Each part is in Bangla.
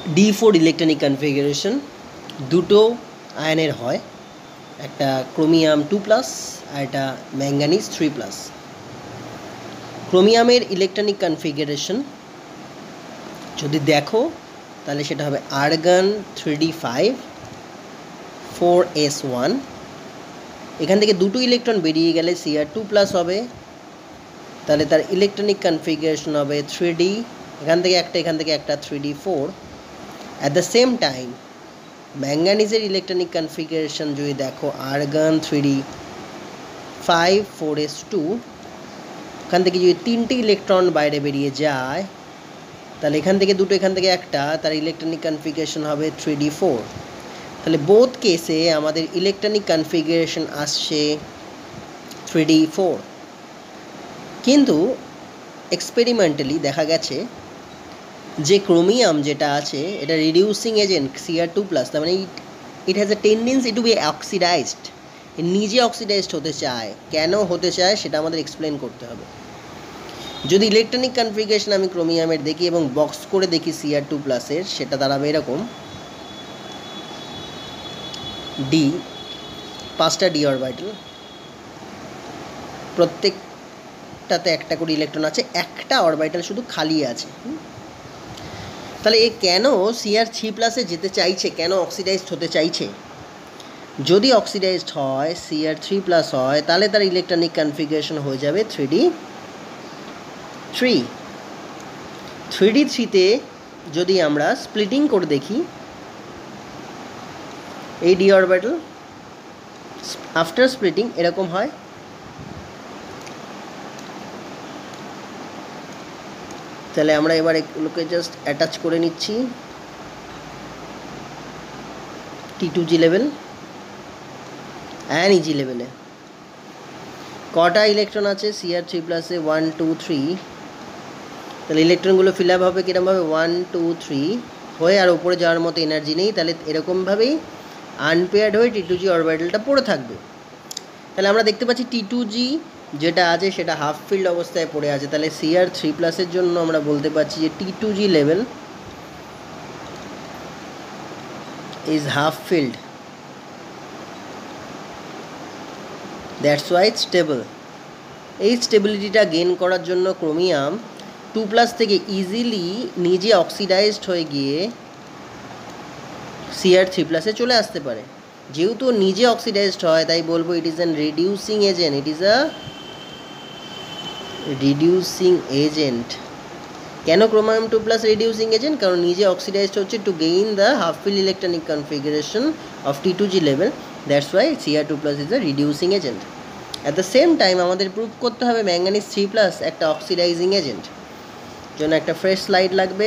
D4 ইলেকট্রনিক কনফিগারেশন দুটো আয়নের হয়, একটা ক্রোমিয়াম 2+ আর একটা ম্যাঙ্গানিজ 3+। ক্রোমিয়ামের ইলেকট্রনিক কনফিগারেশন যদি দেখো তাহলে সেটা হবে আর্গন 3d5 4s1। এখান থেকে দুটো ইলেকট্রন বেরিয়ে গেলে Cr2+ হবে, তাহলে তার ইলেকট্রনিক কনফিগারেশন হবে 3d, এখান থেকে একটা 3d4। At the same time ম্যাঙ্গানিজের ইলেকট্রনিক কনফিগারেশন যদি দেখো আর্গন 3d5 4s2, এখান থেকে যদি তিনটে ইলেকট্রন বাইরে বেরিয়ে যায় তাহলে এখান থেকে দুটো এখান থেকে একটা, তার ইলেকট্রনিক কনফিগারেশন হবে 3d4। তাহলে বোথ কেসে আমাদের ইলেকট্রনিক কনফিগারেশন আসছে 3d4। কিন্তু এক্সপেরিমেন্টালি দেখা গেছে যে ক্রোমিয়াম যেটা আছে এটা রিডিউসিং এজেন্ট Cr2+, তার মানে it has a tendency to be oxidized, নিজে অক্সিডাইজড হতে চায়। কেন হতে চায় সেটা আমাদের এক্সপ্লেন করতে হবে। যদি ইলেকট্রনিক কনফিগারেশন আমি ক্রোমিয়ামের দেখি এবং বক্স করে দেখি Cr2+-এর, সেটা দাঁড়াবে এরকম ডি, 5টা ডি অরবিটাল, প্রত্যেকটাতে একটা করে ইলেকট্রন আছে, একটা অরবিটাল শুধু খালি আছে। তাহলে এ কেন Cr3+-এ যেতে চাইছে, কেন অক্সিডাইজড হতে চাইছে? যদি অক্সিডাইজড হয় Cr3+ হয় তাহলে তার ইলেকট্রনিক কনফিগারেশন হয়ে যাবে 3d3তে যদি আমরা স্প্লিটিং করে দেখি এই ডি অরবিটাল আফটার স্প্লিটিং এরকম হয়। তাহলে আমরা এবার এগুলোকে জাস্ট অ্যাটাচ করে নিচ্ছি T2G লেভেল অ্যান্ড ইজি লেভেলে। কটা ইলেকট্রন আছে Cr3+-এ? 1 2 3। তাহলে ইলেকট্রনগুলো ফিল আপ হবে কীরকমভাবে? 1 2 3 হয়ে, আর উপরে যাওয়ার মতো এনার্জি নেই, তাহলে এরকমভাবেই আনপেয়ার্ড হয়ে T2G অরবিটালটা পড়ে থাকবে। তাহলে আমরা দেখতে পাচ্ছি T2G যেটা আছে সেটা হাফ ফিল্ড অবস্থায় পড়ে আছে। তাহলে Cr3+-এর জন্য আমরা বলতে পারছি যে T2G level is half filled, that's why stable. এই স্টেবিলিটিটা গেইন করার জন্য ক্রোমিয়াম 2+ থেকে ইজিলি নিজে অক্সিডাইজড হয়ে গিয়ে Cr3+-এ চলে আসতে পারে। যেহেতু নিজে অক্সিডাইজড হয় তাই বলবো it is an reducing agent, it is a reducing agent. কেন ক্রোমিয়াম 2+ রিডিউসিং এজেন্ট? কারণ নিজে অক্সিডাইজড হচ্ছে to gain the half filled electronic configuration of T2G level, that's why Cr2+ is a reducing agent. At the same time আমাদের প্রুভ করতে হবে ম্যাঙ্গানিজ 3+ একটা অক্সিডাইজিং এজেন্ট, জন্য একটা ফ্রেশ স্লাইড লাগবে।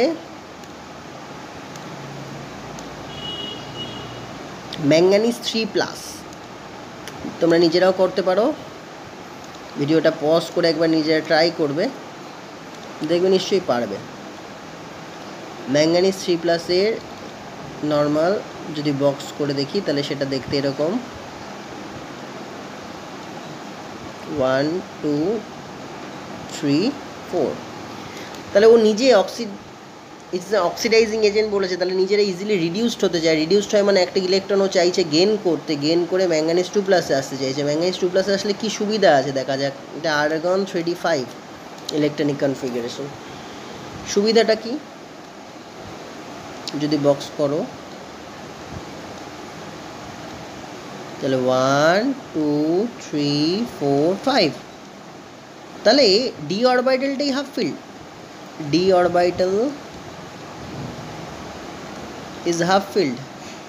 ম্যাঙ্গানিজ 3+, তোমরা নিজেরাও করতে পারো, ভিডিওটা পজ করে একবার নিজেরা ট্রাই করবে, দেখবে নিশ্চয়ই পারবে। ম্যাঙ্গানিজ 3+-এর নর্মাল যদি বক্স করে দেখি তাহলে সেটা দেখতে এরকম 1 2 3 4। তাহলে ও নিজে ইটস অক্সিডাইজিং এজেন্ট বলেছে, তাহলে নিজেরা ইজিলি রিডিউসড হতে চায়। রিডিউসড হয় মানে একটা ইলেকট্রন ও চাইছে গেন করতে, গেন করে ম্যাঙ্গানিজ 2+-এ আসতে চাইছে। ম্যাঙ্গানিজ 2+-এ আসলে কী সুবিধা আছে দেখা যাক। এটা আর্গন 3d5 ইলেকট্রনিক কনফিগারেশন, সুবিধাটা কি? যদি বক্স করো তাহলে 1 2 3 4 5, তাহলে ডি অরবিটালটাই half filled, D orbital is half filled.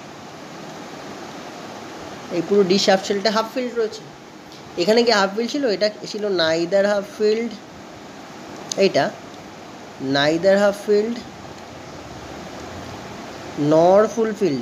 এই পুরো ডি হাফ ফিল্ডটা হাফ ফিল্ড রয়েছে। এখানে কি হাফ ফিল্ড ছিল? এটা ছিল নাইদার হাফ ফিল্ড, এইটা neither half filled nor full field.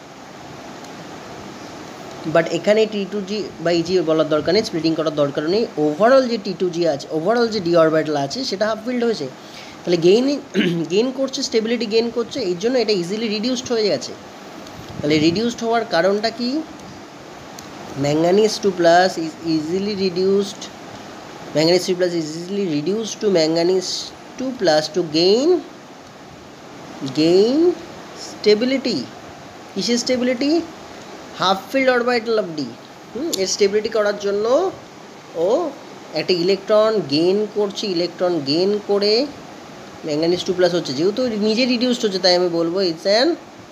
But এখানে T2G বা ইজি বলার দরকার নেই, স্প্লিটিং করার দরকার নেই। ওভারঅল যে T2G আছে, ওভারঅল যে ডি অরবিটাল আছে সেটা হাফ ফিল্ড হয়েছে। তাহলে গেইন করছে, স্টেবিলিটি গেইন করছে, এই জন্য এটা ইজিলি রিডিউসড হয়ে গেছে। তাহলে রিডিউসড হওয়ার কারণটা কি? Manganese 2+ is easily reduced, manganese 3+ is easily reduced to manganese 2+ to gain stability, কিসের stability? Half filled orbital of D. এর স্টেবিলিটি করার জন্য ও একটা ইলেকট্রন গেইন করছে, ইলেকট্রন গেইন করে ম্যাঙ্গানিজ 2+ হচ্ছে, যেহেতু নিজে রিডিউসড হচ্ছে তাই আমি বলবো it's an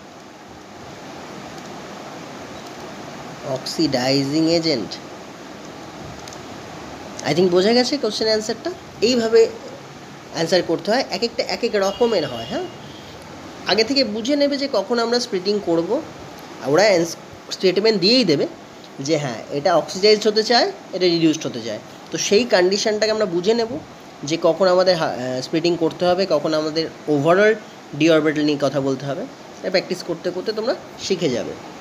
oxidizing agent. I think বোঝা গেছে কোশ্চেন অ্যান্সারটা। এইভাবে অ্যান্সার করতে হয়, এক একটা এক এক রকমের হয়। হ্যাঁ, আগে থেকে বুঝে নেবে যে কখন আমরা স্প্লিটিং করব। ওরা স্টেটমেন্ট দিয়েই দেবে যে হ্যাঁ এটা অক্সিডাইজড হতে চায়, এটা রিডিউসড হতে চায়। তো সেই কন্ডিশনটাকে আমরা বুঝে নেব যে কখন আমাদের স্প্লিটিং করতে হবে, কখন আমাদের ওভারঅল ডি অরবিটাল নিয়ে কথা বলতে হবে। প্র্যাকটিস করতে করতে তোমরা শিখে যাবে।